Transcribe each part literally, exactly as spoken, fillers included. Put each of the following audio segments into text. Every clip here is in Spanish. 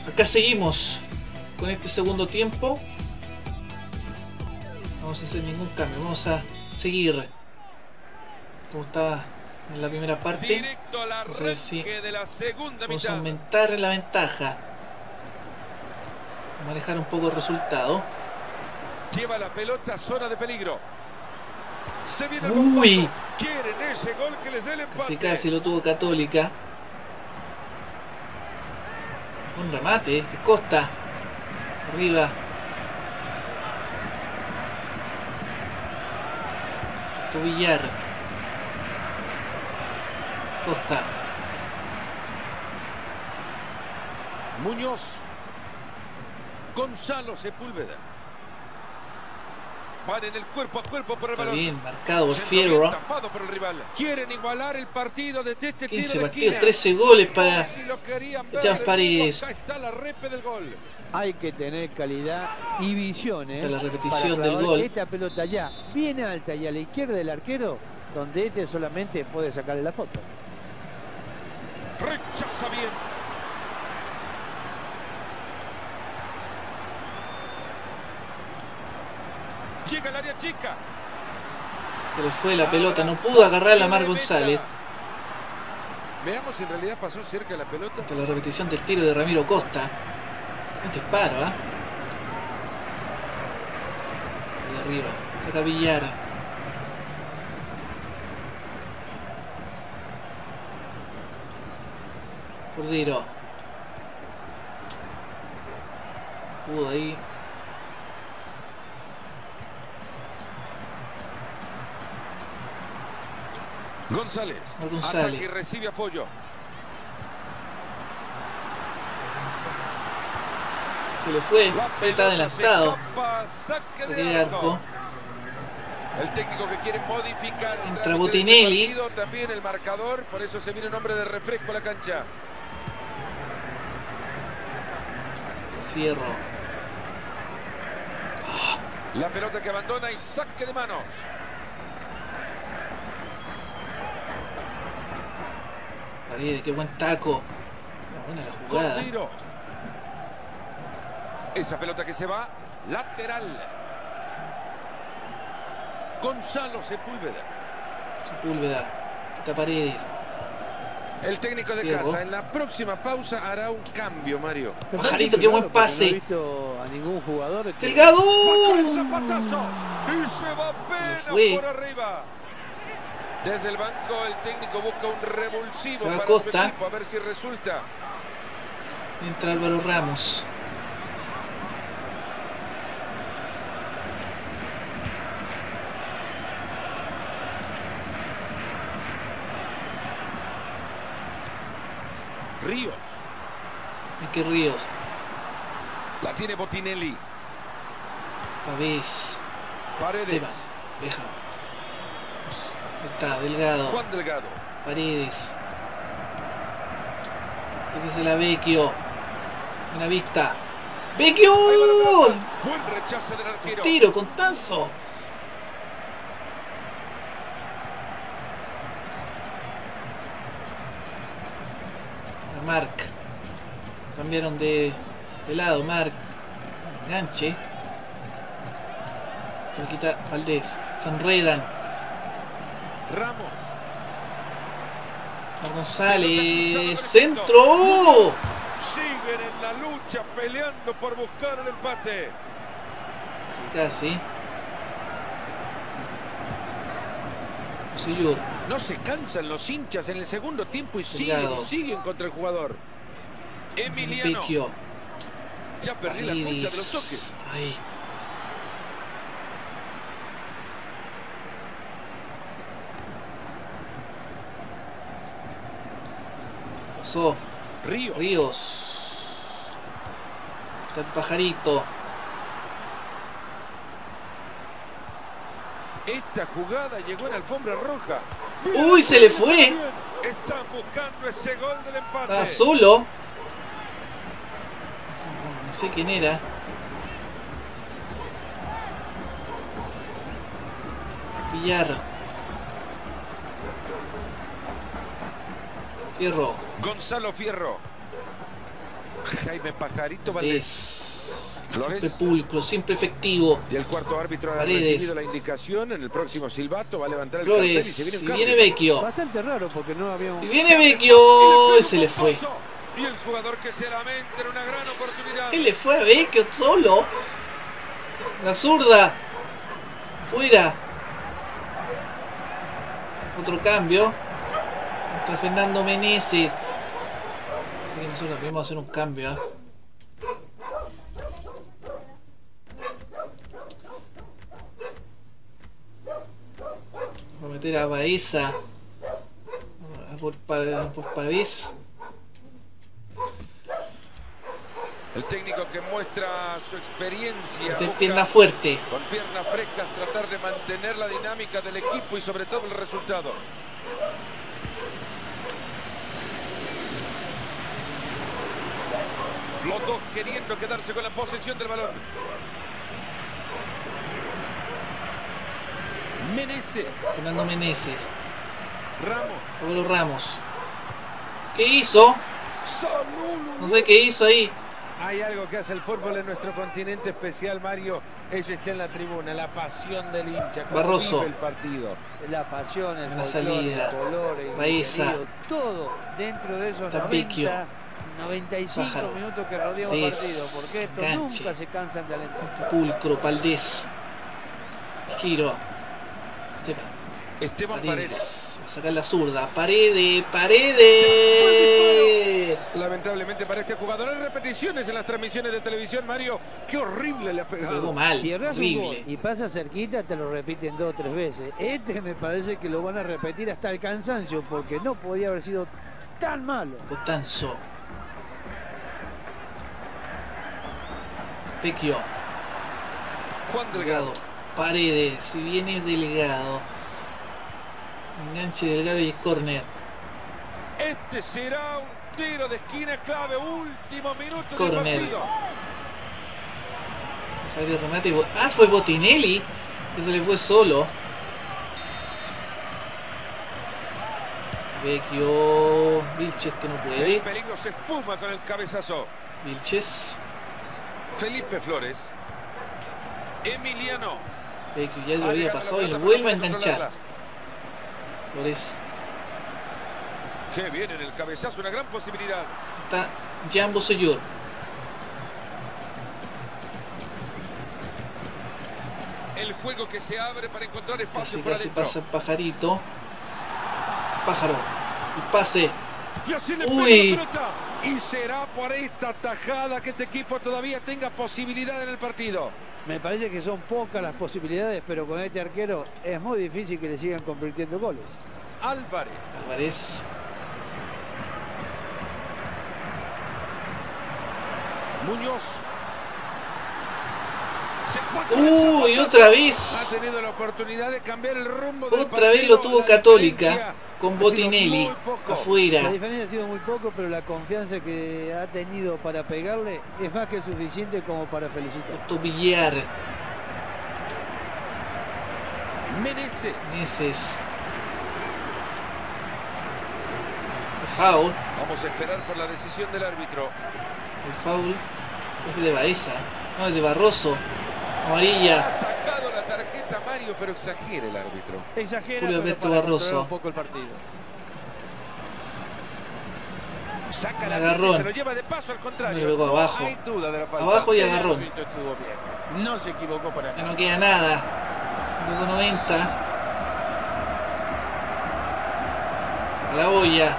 Acá seguimos con este segundo tiempo. No vamos a hacer ningún cambio, vamos a seguir como estaba en la primera parte. Directo al Vamos a ver si arranque de la segunda vamos a mitad. aumentar la ventaja, manejar un poco el resultado. Lleva la pelota a zona de peligro. Se viene el Uy, bombazo. Quieren ese gol que les dé el empate. casi casi lo tuvo Católica. Un remate de Costa. Arriba. Villar. Costa. Muñoz. Gonzalo Sepúlveda. Van en el cuerpo a cuerpo por el Está balón. bien marcado por Centro Fierro. bien tapado por el rival. Quieren igualar el partido desde este tiro quince de partidos, esquina. trece goles para Si lo querían ver, Esteban Paredes. acá está la repe del gol. Hay que tener calidad y visión, ¿eh? Esta es la repetición para del clavar gol. Esta pelota ya bien alta y a la izquierda del arquero, donde este solamente puede sacarle la foto. Rechaza bien. Llega al área chica. Se le fue la pelota, no pudo agarrar a Mar González. Veamos si en realidad pasó cerca de la pelota. Esta es la repetición del tiro de Ramiro Costa. Un disparo, ¿ah? ¿eh? Sale arriba, saca Villar. Cordero. Pudo ahí. González. Mar González. Ataque y recibe apoyo. Se le fue, La está pelota adelantado. se escapa, saque Saque de de arco. arco. El técnico que quiere modificar el Entra trámite de Botinelli. este partido, también el marcador, por eso se viene un hombre de refresco a la cancha. Fierro. La pelota que abandona y saque de manos. Paredes, qué buen taco. Buena la jugada. Cordero. Esa pelota que se va, lateral. Gonzalo Sepúlveda. Sepúlveda. Quita Paredes. El técnico de Fierro. casa en la próxima pausa hará un cambio, Mario. Pajarito, qué buen Porque pase. No he visto a ningún jugador que... ¡Delgado! Bajó el zapatazo y se va apenas fue. por arriba. Desde el banco el técnico busca un revulsivo Se va para Costa. su equipo, a ver si resulta. Entra Álvaro Ramos. Ríos. Miki Ríos. La tiene Botinelli. Pavés. Paredes. Esteban. Deja. Ahí está, Delgado. Juan Delgado. Paredes. Ese es el Avecchio. Buena vista. ¡Vecchio! Ahí va la pelota. Buen rechazo del arquero. Tiro con Tanzo. A Marc. Cambiaron de, de lado. Marc. Enganche. Se le quita Valdés. Se enredan. Ramos. Mar González. ¡Centro! Siguen en la lucha peleando por buscar el empate. Casi, casi. Silur. No se cansan los hinchas en el segundo tiempo y siguen, Delgado. y siguen contra el jugador. Emiliano. Vecchio. Ya perdí la punta de los Paredes. toques. Ahí. Pasó. Ríos. Ríos. Está el Pajarito. Esta jugada llegó en alfombra roja. ¡Uy! Se le fue. Están buscando ese gol del empate. Estaba solo. No sé quién era. Villar. Fierro. Gonzalo Fierro. Jaime Pajarito Valdés. Es Flores. siempre pulcro, siempre efectivo. Y el cuarto árbitro ha Paredes. recibido la indicación. En el próximo silbato va a levantar el Flores, cartel y se viene un si cambio. viene Vecchio. Bastante raro porque no habíamos... Y viene Vecchio. Y se le fue. Y el jugador que se lamenta en una gran oportunidad. Él le fue a Vecchio solo. La zurda. Fuera. Otro cambio. Entra Fernando Meneses. Así que nosotros vamos a hacer un cambio. ¿eh? Vamos a meter a Baeza. A por, Pa- por Pavés. El técnico que muestra su experiencia. Meter busca pierna fuerte. Con piernas frescas tratar de mantener la dinámica del equipo y sobre todo el resultado. Los dos queriendo quedarse con la posesión del balón. Meneses. Fernando Meneses. Ramos. Pablo Ramos. ¿Qué hizo? No sé qué hizo ahí. Hay algo que hace el fútbol en nuestro continente especial, Mario. Eso está en la tribuna, la pasión del hincha. cómo Barroso. vive el partido. La pasión, el Buena folclore, salida. el color, el Baeza. contenido, todo dentro de esos Tapicchio. noventa, noventa y cinco Pájaro. minutos que rodea un Des. partido, porque estos Ganche. nunca se cansan de alentar. Pulcro, Valdés. Giro. Esteban. Esteban Paredes. Paredes. Va a sacar la zurda. Paredes. Paredes. Lamentablemente para este jugador hay repeticiones en las transmisiones de televisión, Mario. Qué horrible le ha Pegó pegado. mal. Si erras un gol Horrible. y pasa cerquita, te lo repiten dos o tres veces. Este me parece que lo van a repetir hasta el cansancio, porque no podía haber sido tan malo. Costanzo. Vecchio. Juan Delgado. Delgado. Paredes. Si viene Delgado. Enganche Delgado y córner. Este será un tiro de esquina clave. Último minuto Córner. del partido. Vamos a ver el remate. Ah, fue Botinelli. Que se le fue solo. Vecchio. Vilches que no El puede. peligro se esfuma con el cabezazo. Vilches. Felipe Flores. Emiliano. Vecchio ya lo Ha había llegado la pasado y lo pelota, vuelve a pero no puede enganchar. controlarla. Flores. Qué bien en el cabezazo, una gran posibilidad. Está Jambo Soyur. El juego que se abre para encontrar Casi espacio por casi adentro. pasa el pajarito. Pájaro. Y pase. Y así le Uy. pega la pelota. Y será por esta tajada que este equipo todavía tenga posibilidad en el partido. Me parece que son pocas las posibilidades, pero con este arquero es muy difícil que le sigan convirtiendo goles. Álvarez. Álvarez. Muñoz. Se va con el Uy, zapato. otra Ha vez. tenido la oportunidad de cambiar el rumbo del Otra vez partido. lo tuvo La Católica diferencia con ha sido Botinelli. muy poco. La Afuera. diferencia ha sido muy poco, pero la confianza que ha tenido para pegarle es más que suficiente como para felicitar. Tobillar. Meneses. Meneses. El foul. Vamos a esperar por la decisión del árbitro. El foul. Es de Baeza. No, es de Barroso. Amarilla. Ha sacado la tarjeta Mario, pero exagera el árbitro. Exagera, Julio pero Alberto para Barroso. controlar un poco el partido. Saca Un la agarrón. línea y se lo lleva de paso al contrario. No le pegó abajo. No hay duda de la falta. Abajo y El agarrón. árbitro estuvo bien. No se equivocó para Ya nada. no queda nada. Minuto noventa. A la olla.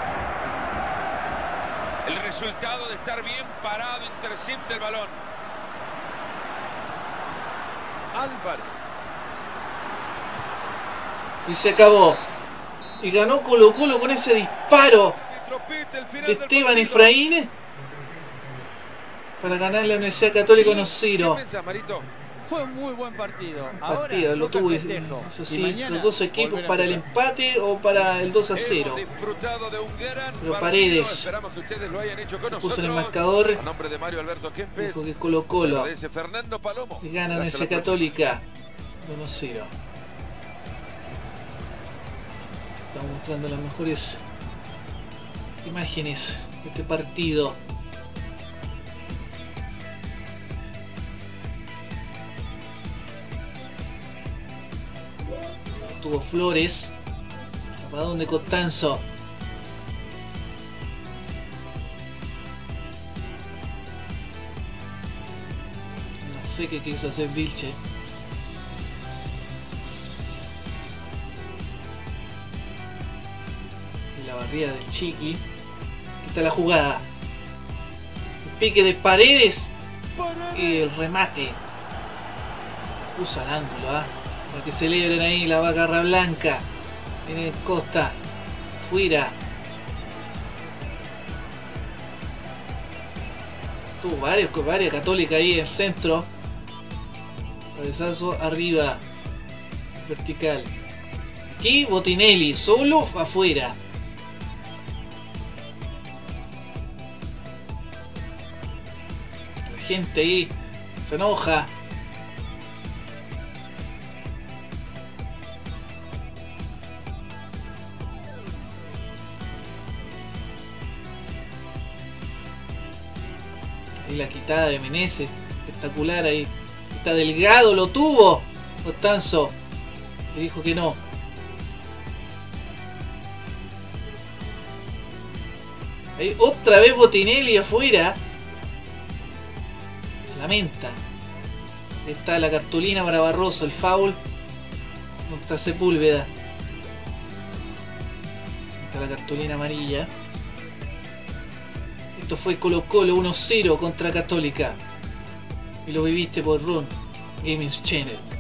El resultado de estar bien parado intercepta el balón. Álvarez. Y se acabó. Y ganó Colo Colo con ese disparo Árbitro pita el final de del Esteban partido. Efraín para ganar la Universidad Católica uno cero. ¿Qué pensás, Marito? Fue un muy buen partido. Partido, Ahora lo toca tuvo, festejo. eso Y sí, mañana los dos equipos volver a para el empezar. empate o para el dos a cero. Hemos disfrutado de un gran Pero partido. Paredes Esperamos que ustedes lo hayan hecho con puso nosotros. en el marcador. A nombre de Mario Alberto Kempes. Dijo que es Colo se Colo agradece Fernando Palomo. y gana Hasta la Universidad próxima. Católica uno cero. Estamos mostrando las mejores imágenes de este partido. Tuvo Flores. ¿Para dónde Costanzo? No sé qué quiso hacer Vilche. Y la barrida del Chiqui. Aquí está la jugada. El pique de Paredes. Y el remate. Usa el ángulo, ¿ah? ¿eh? Para que celebren ahí la Bacarra Blanca. Viene Costa. Fuera. Tuvo varios, varias Católica ahí en el centro. Cabezazo arriba. Vertical. Aquí Botinelli. Solo afuera. La gente ahí se enoja. Ahí la quitada de Menezes, espectacular ahí. Está Delgado, lo tuvo Costanzo. Le dijo que no. Ahí otra vez Botinelli afuera. Se lamenta. Ahí está la cartulina para Barroso, el foul contra Sepúlveda. Ahí está la cartulina amarilla. Esto fue Colo Colo uno cero contra Católica. Y lo viviste por Run Gaming Channel.